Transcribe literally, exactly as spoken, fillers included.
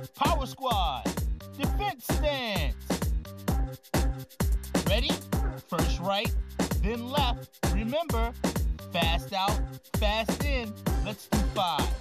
Power squat. Defense stance. Ready? First right, then left. Remember, fast out, fast in. Let's do five.